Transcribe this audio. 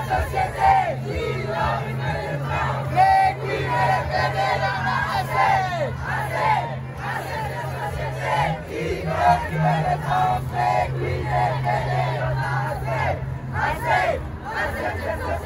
société qui domine les femmes, mais qui ne les fait assez, assez de société qui domine les femmes, mais qui ne les fait assez, assez de société.